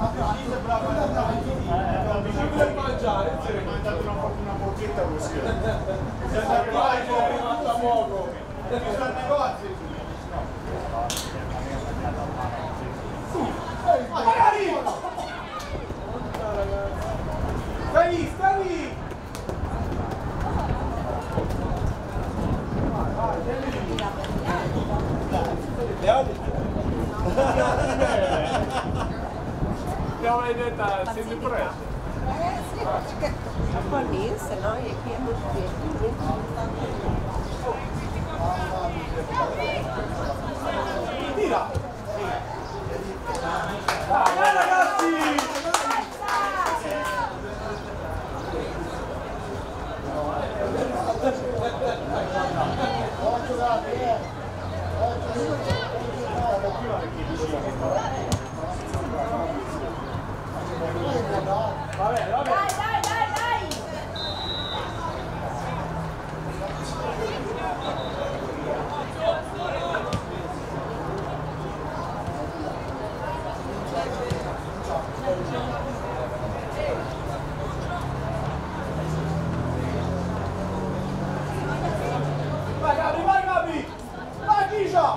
per mangiare, si è mangiato una porchetta così. Si è arrivato a poco. Ci sta il negozio. Magari! Stai lì, stai lì! Abbiamo vedetta sempre presto. Un po' lì, se no è qui a Tira! Dai ragazzi! Va bene, va bene. Dai! Vai Gabri! Vai Kisha!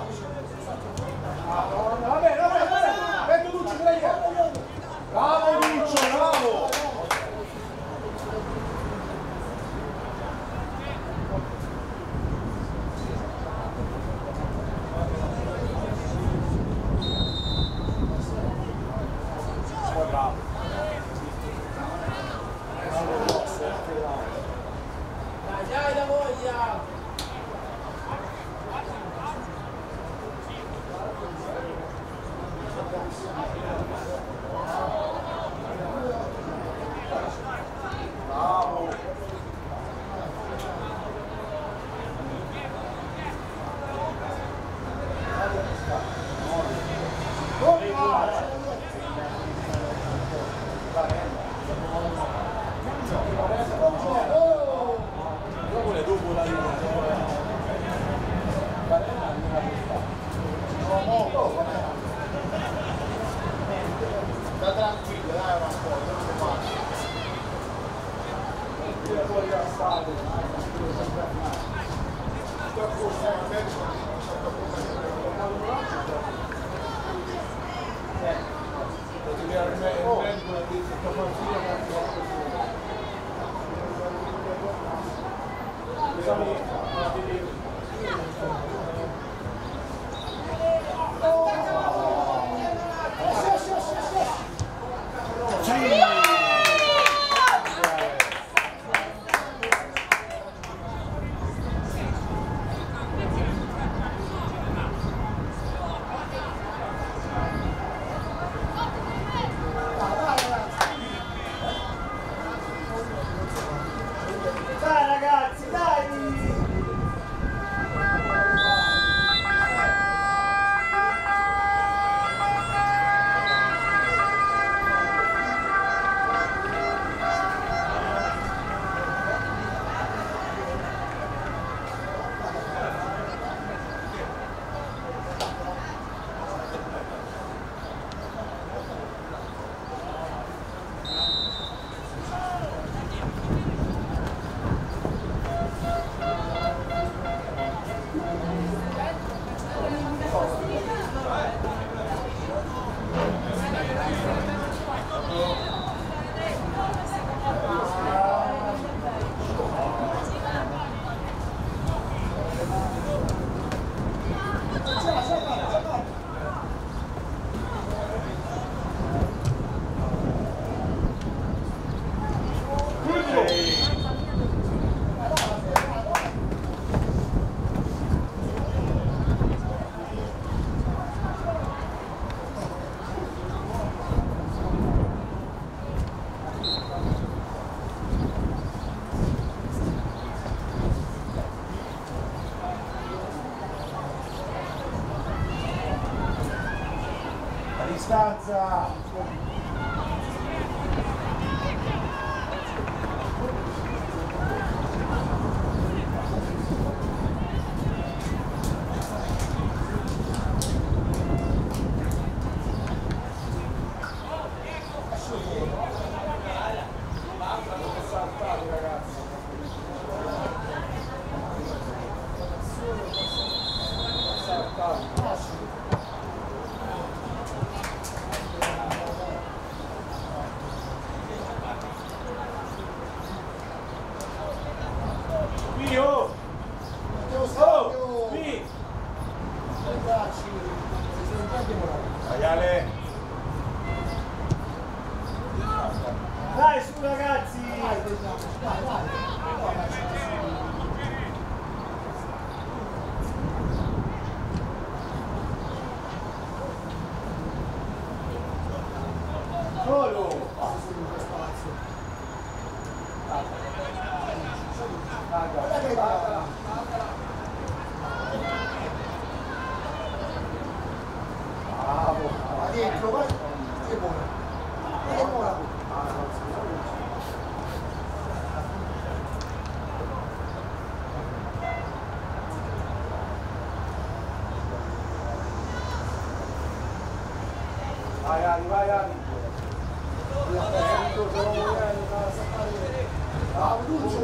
Va bene, metto Ducci, bravo Duccio, bravo! Bravo! Dai, da voglia! Bravo! Dopo la sta tranquillo, dai una po', non si fa. Fuori la strada, distanza. solo! Bravo! Va dentro, vai! Che buona! Che buona! Vai Ali, vai Ali! Bravo Lucio!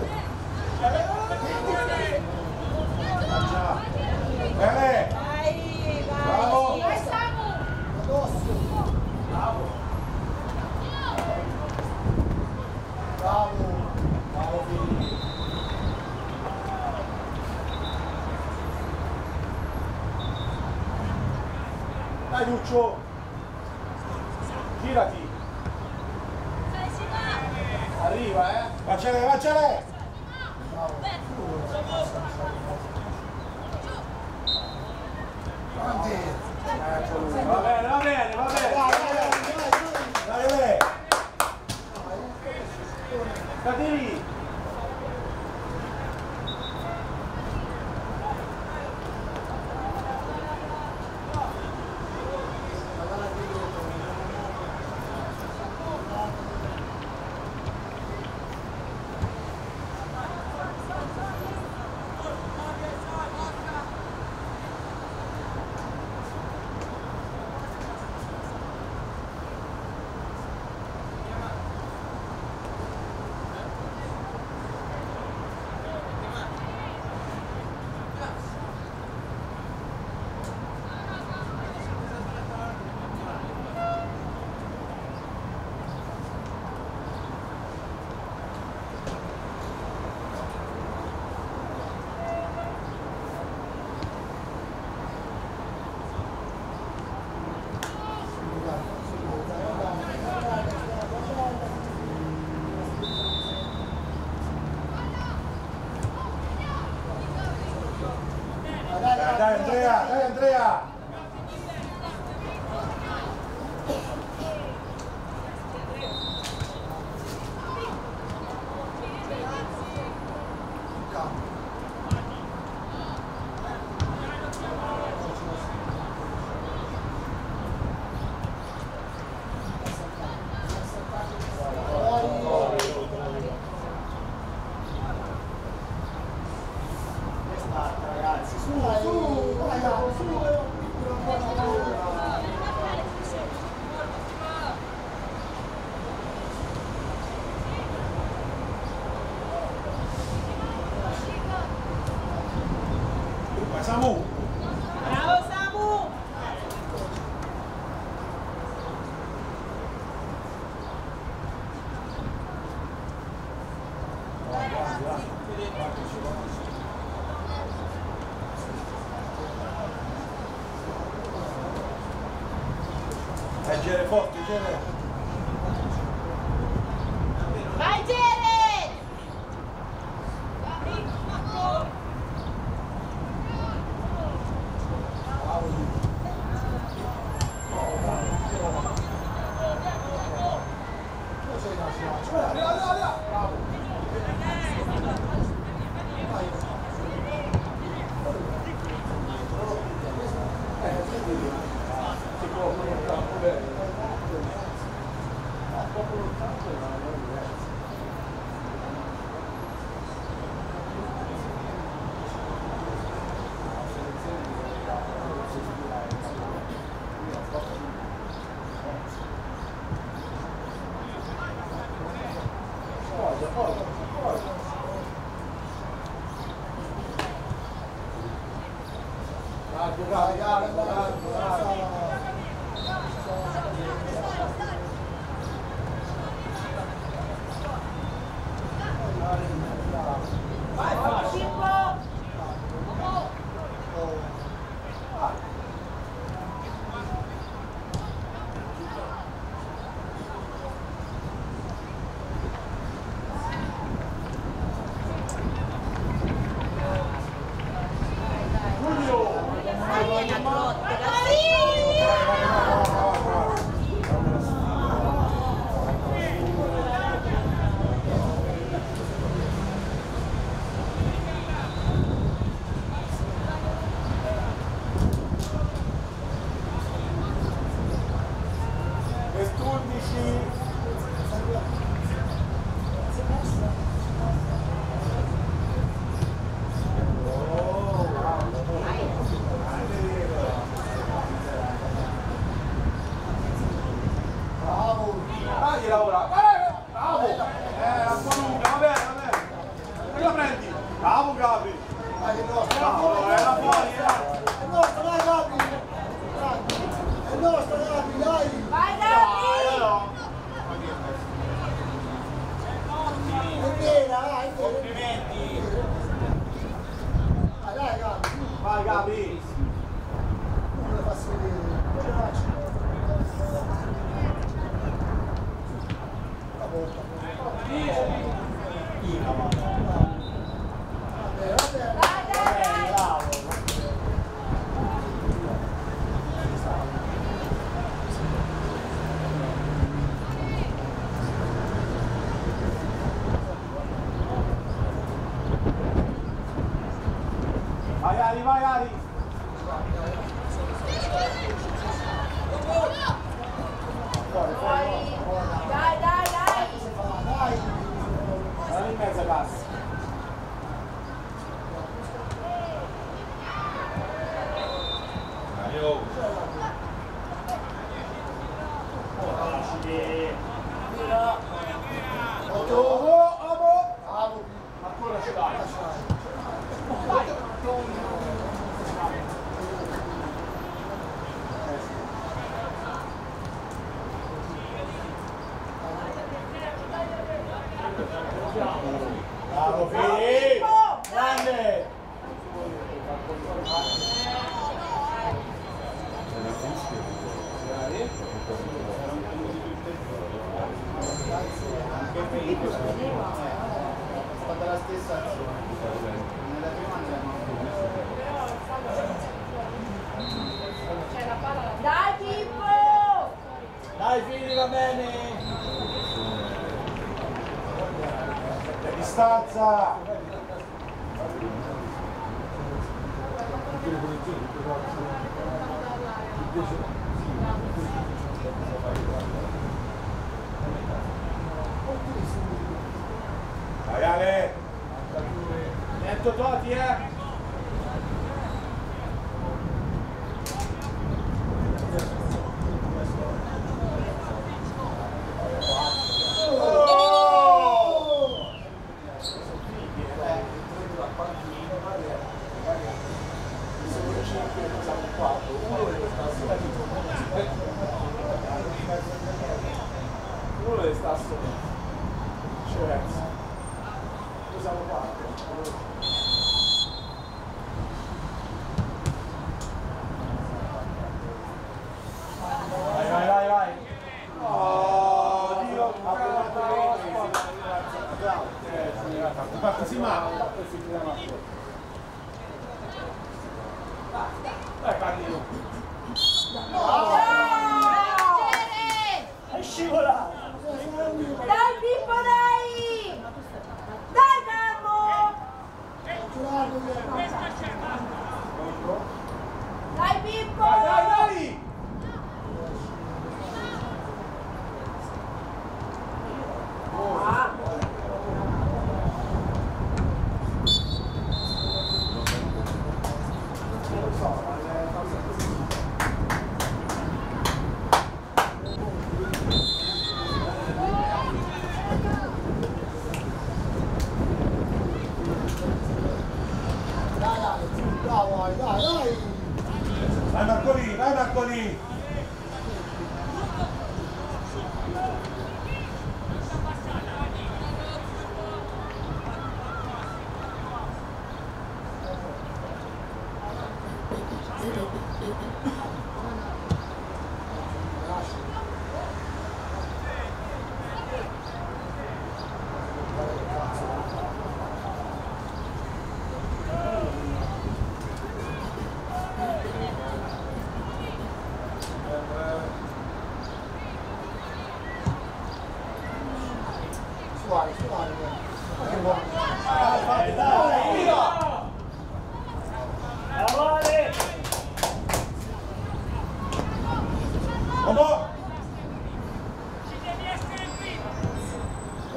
Bene! Vai, Bravo! vai Samu! Addosso! Bravo! Bravo! Bravo Fili! Dai Lucio! Girati! Arriva, Facciale, facciale! Bravo! Va bene, va bene, va bene! Dai, dai! Cadì! Dai Andrea, dai Andrea! Ragazzi, su, ragazzi, su! Vai Samu! Bravo Samu! Gere forte, Gere! Vai Gere! Vai, Filippo! Dai, dai. Dai, la grotta, Dai Laura, bravo! La tua lunga, va bene, va bene. E la prendi? Bravo Gabri! Bravo, era fuori, È nostra, dai Gabri! È nostra Gabri, dai! Vai Gabri! È vera, dai! complimenti! Dai Gabri! Vai Gabri! Non le faccio vedere, non le faccio. La volta. Dai, dai, dai! Vai Ari, vai Ari! Dai, dai, dai! Dai! Vai in mezzo cassa! Ancora ce l'hai! Bravo Fili! Grande! Anche Filippo è stata la stessa azione. Nella prima andiamo. Dai Pippo! Dai Fili, va bene! La distanza! Vai Ale! Netto Toti, uno deve stare solo. Cioè, usiamo 4. Vai, vai, vai, vai. Oh, Dio, ma si manca. Dai, parli io. È scivolato! Dai Pippo, dai! Dai Gambo! Dai Pippo! Dai, dai, dai! Bravo, dai, dai! Vai Marcolini, vai Marcolini! Suave, suave! Che buono! Dai, dai, via! Vamos!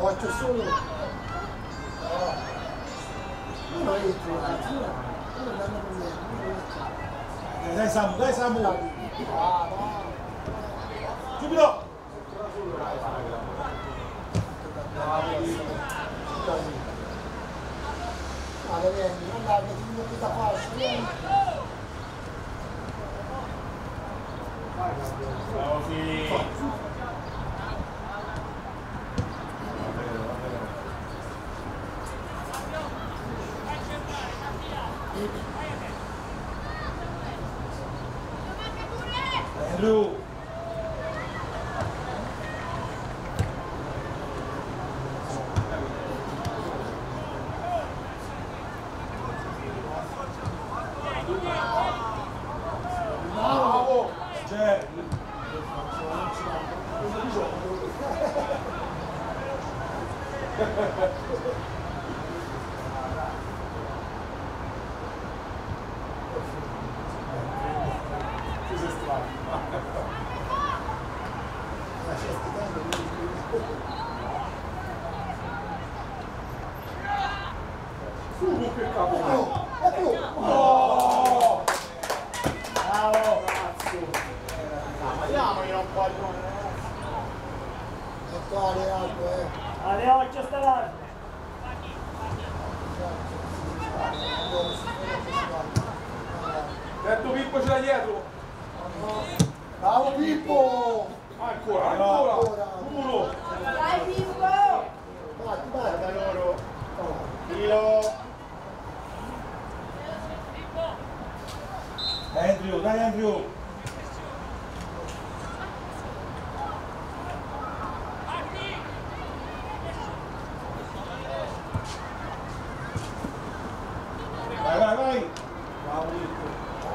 faccio solo. Uno entro, uno danno problemi. Dai Samu, dai Samu! Subito! Vale, vieni, non dai, che ti dico che da fare, vieni. Bravo, sì! Andrew! Bravo! C'è! Che capo! Oh! Bravo! Vediamogli un pallone! Quale altro, alle occhio sta là. Detto Pippo ce l'ha dietro! Bravo Pippo! Ancora, ancora! Uno! Dai Pippo! Vai, vai! Da loro! Filo! Andrew, dai Andrew! Vai, vai, vai! Bravo Pippo!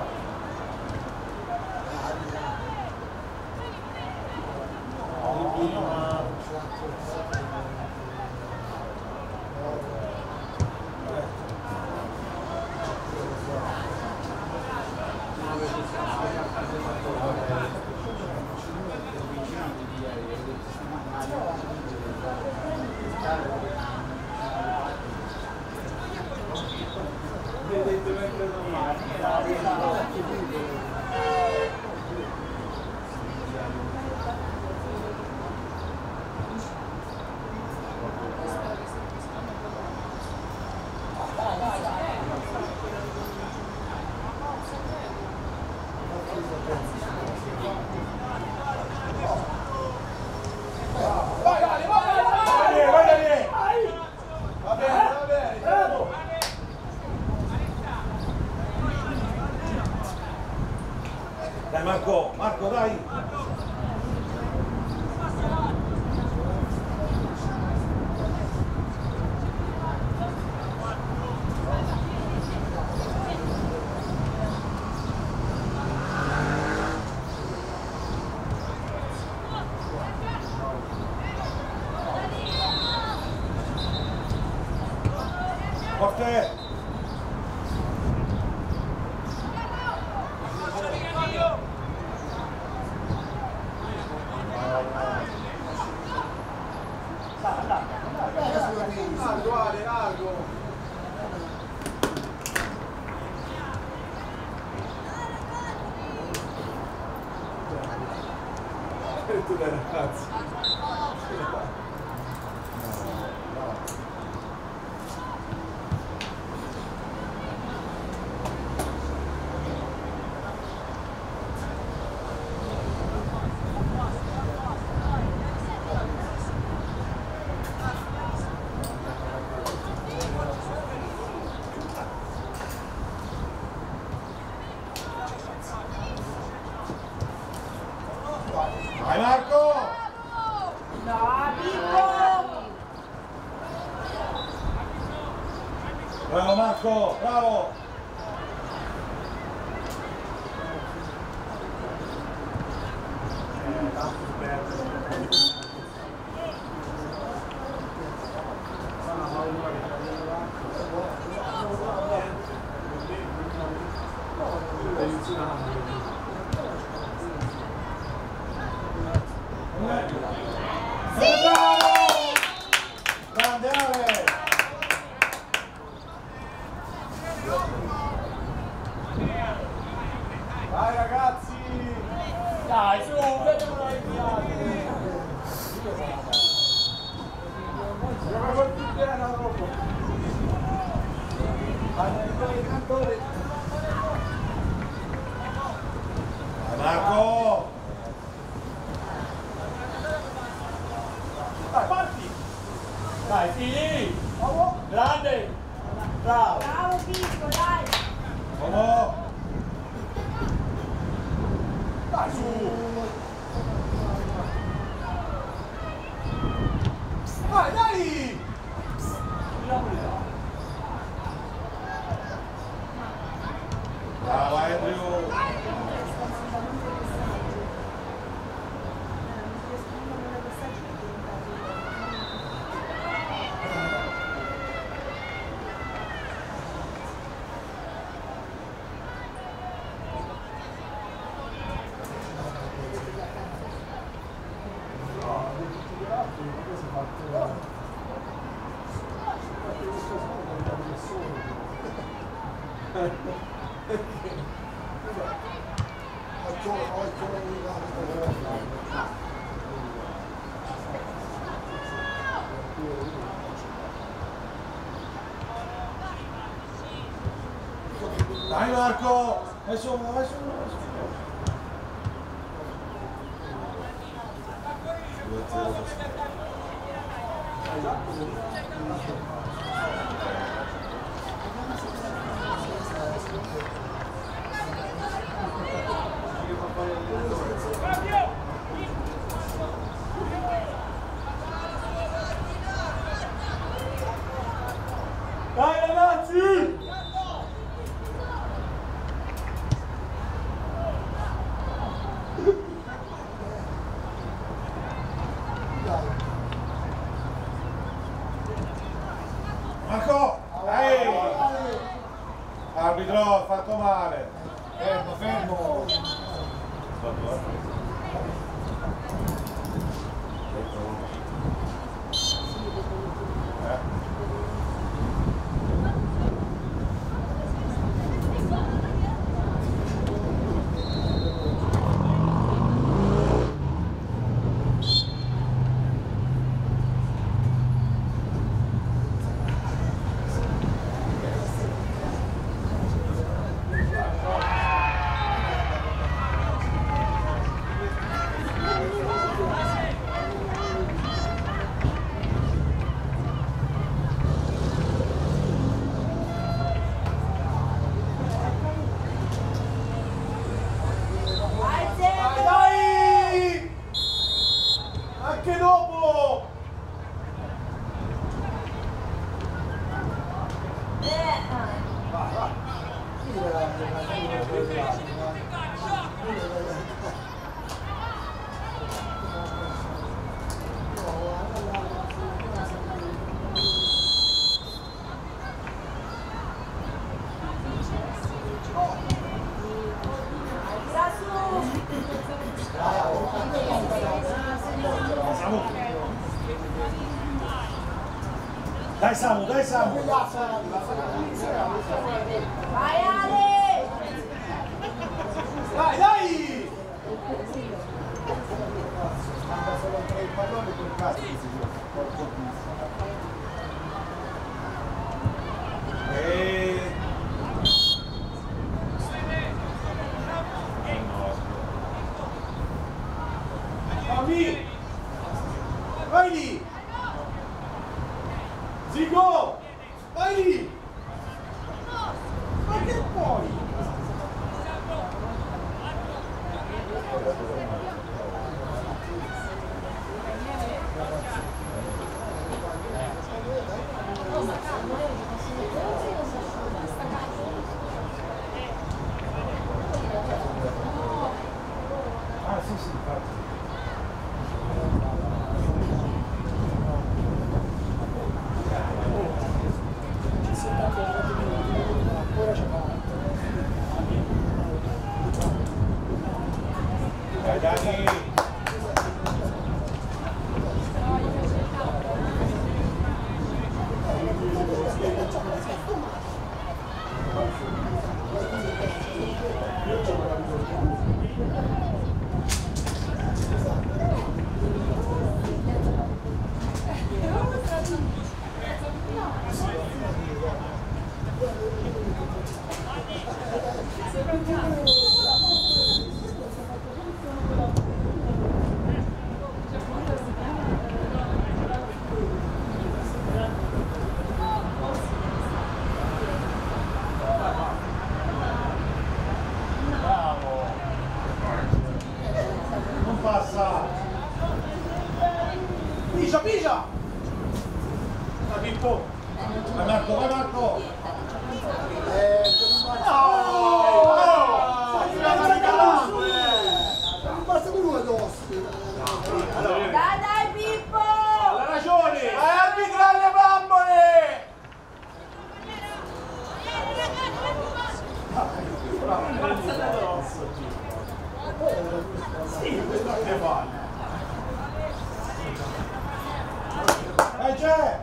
Dai Marco, Marco dai! Forte! Largo, Ale, largo! Tu dai ragazzi! Vai Marco! No, Pippo! Bravo Marco, bravo! Sì! Marco! Dai, parti! Dai, figli! Grande! Bravo! Bravo Pippo, dai! Vamos! Dai, su! Dai, dai! Bravo, Andrew! Dai Marco! Adesso, adesso, adesso. Dai ragazzi! Marco! Ehi! Arbitro, ha fatto male! Fermo, fermo! Vai Dai, Zecco! dai! Anche dopo! Vai, vai! Tira su! Dai Samu, dai Samu! Vai Ale! Dai, dai! Fammi! Vai lì! Zigo! Vai lì! Ma che puoi? Ah sì sì, infatti. Pigia, pigia! Dai Pippo! Vai Marco, vai Marco! Non basta più lui addosso. Dai Pippo! Ha ragione! Vai a arbitrare le bambole! Sì, questo che fa? Vai c'è!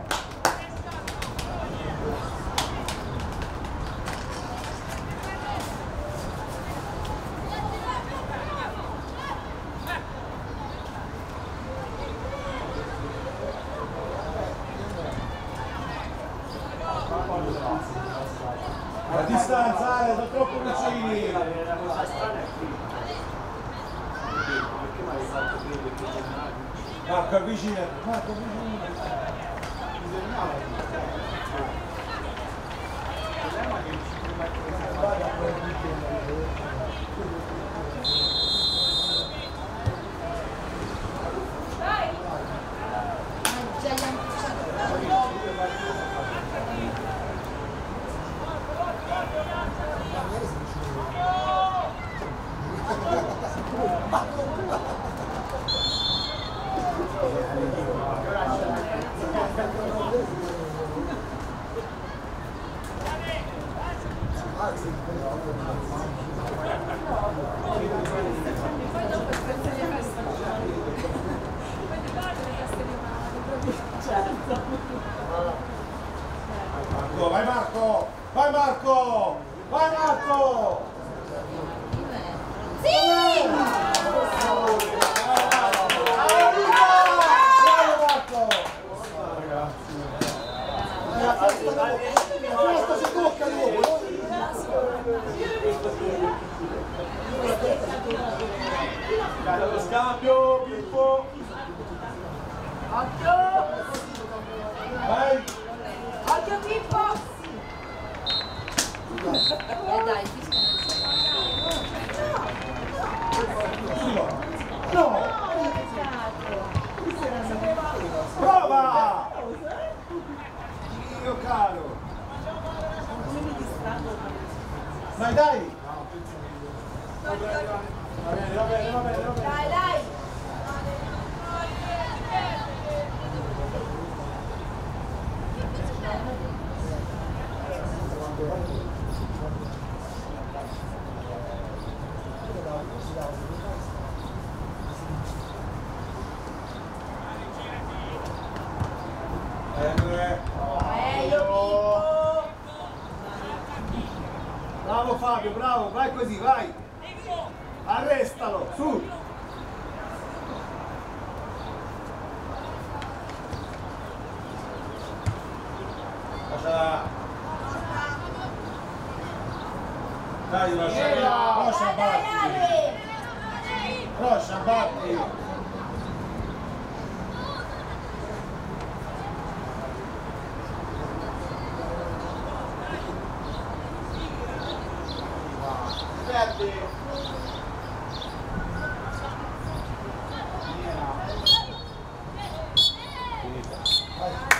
A distanza, sono troppo vicini! Marco avvicina, Marco avvicina! Marco, vai Marco! Vai Marco! Vai Marco! Sì! Questa si tocca dopo. Dai, lo scambio, Pippo! Occhio! Vai! Occhio Pippo! Dai, No! Prova! Dio caro! Dai, dai! Va bene, va bene, va bene, va bene. dai, dai! Meglio Pippo! Bravo Fabio, bravo, vai così, vai. Arrestalo, su. Lasciala. Dai, lascia Dai, batti! Ale! Lascia batti! Ferdi. Dai,